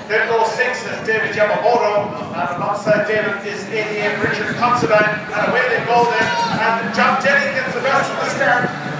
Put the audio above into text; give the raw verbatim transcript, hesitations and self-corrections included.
Then goes six is David Yamamoto, and alongside David is eighty-eight Richard Consovan, and away they go then, and John Denny gets the best of the start.